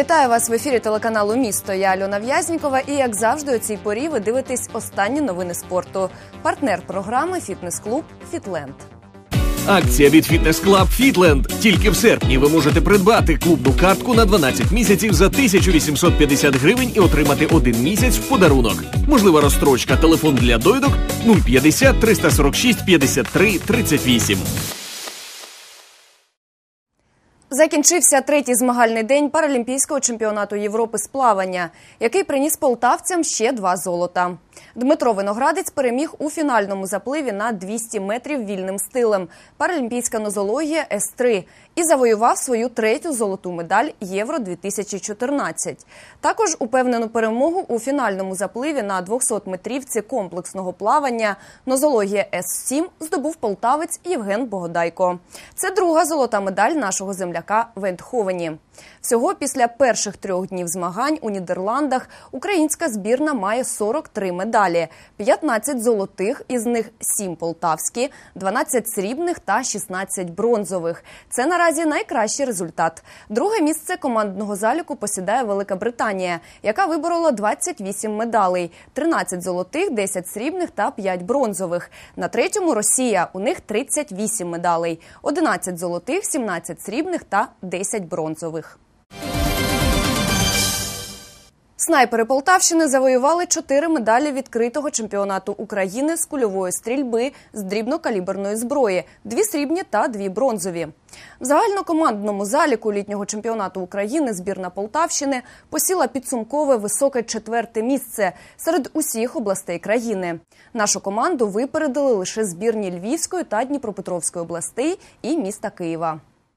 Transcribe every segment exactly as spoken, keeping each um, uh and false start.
Вітаю вас в ефірі телеканалу «Місто». Я Альона В'язнікова і, як завжди, у цій порі ви дивитесь останні новини спорту. Партнер програми – фітнес-клуб «Фітленд». Акція від фітнес-клуб «Фітленд». Тільки в серпні ви можете придбати клубну картку на дванадцять місяців за тисячу вісімсот п'ятдесят гривень і отримати один місяць в подарунок. Можлива розстрочка. Телефон для довідок нуль п'ятдесят триста сорок шість п'ятдесят три тридцять вісім. Закінчився третій змагальний день Паралімпійського чемпіонату Європи з плавання, який приніс полтавцям ще два золота. Дмитро Виноградець переміг у фінальному запливі на двісті метрів вільним стилем «Паралімпійська нозологія С три» і завоював свою третю золоту медаль Євро дві тисячі чотирнадцять. Також упевнену перемогу у фінальному запливі на двохсотметрівці комплексного плавання «Нозологія С сім» здобув полтавець Євген Богодайко. Це друга золота медаль нашого земляка в Ейндховені. Всього після перших трьох днів змагань у Нідерландах українська збірна має сорок три медалі. п'ятнадцять золотих, із них сім полтавські, дванадцять срібних та шістнадцять бронзових. Це наразі найкращий результат. Друге місце командного заліку посідає Велика Британія, яка виборола двадцять вісім медалей – тринадцять золотих, десять срібних та п'ять бронзових. На третьому – Росія, у них тридцять вісім медалей – одинадцять золотих, сімнадцять срібних та десять бронзових. Снайпери Полтавщини завоювали чотири медалі відкритого чемпіонату України з кульової стрільби з дрібнокаліберної зброї, дві срібні та дві бронзові. В загальнокомандному заліку літнього чемпіонату України збірна Полтавщини посіла підсумкове високе четверте місце серед усіх областей країни. Нашу команду випередили лише збірні Львівської та Дніпропетровської областей і міста Києва.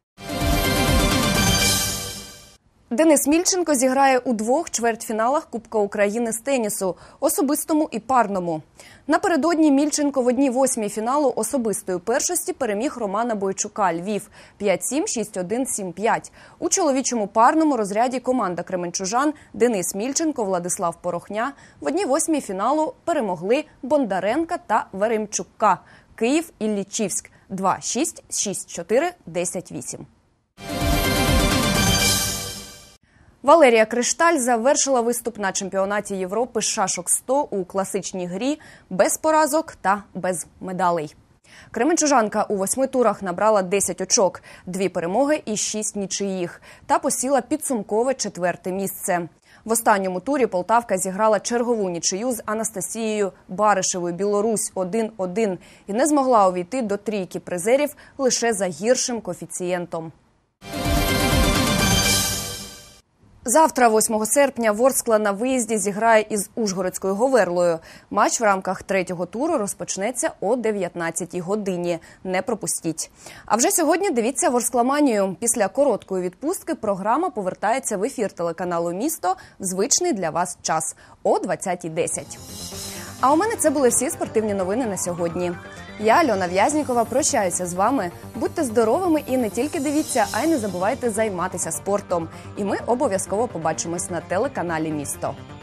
Денис Мільченко зіграє у двох чвертьфіналах Кубка України з тенісу – особистому і парному. Напередодні Мільченко в одній восьмій фіналу особистої першості переміг Романа Бойчука «Львів» п'ять сім, шість один, сім п'ять. У чоловічому парному розряді команда кременчужан Денис Мільченко, Владислав Порохня в одній восьмій фіналу перемогли Бондаренка та Веремчука «Київ» і Лічівськ два шість, шість чотири, десять вісім. Валерія Кришталь завершила виступ на чемпіонаті Європи з шашок сто у класичній грі без поразок та без медалей. Кременчужанка у восьми турах набрала десять очок, дві перемоги і шість нічиїх та посіла підсумкове четверте місце. В останньому турі полтавка зіграла чергову нічию з Анастасією Баришевою «Білорусь» один один і не змогла увійти до трійки призерів лише за гіршим коефіцієнтом. Завтра, восьмого серпня, Ворскла на виїзді зіграє із Ужгородською Говерлою. Матч в рамках третього туру розпочнеться о дев'ятнадцятій годині. Не пропустіть. А вже сьогодні дивіться «Ворскламанію». Після короткої відпустки програма повертається в ефір телеканалу «Місто» в звичний для вас час – о двадцятій десять. А у мене це були всі спортивні новини на сьогодні. Я, Альона В'язнікова, прощаюся з вами. Будьте здоровими і не тільки дивіться, а й не забувайте займатися спортом. І ми обов'язково побачимось на телеканалі «Місто».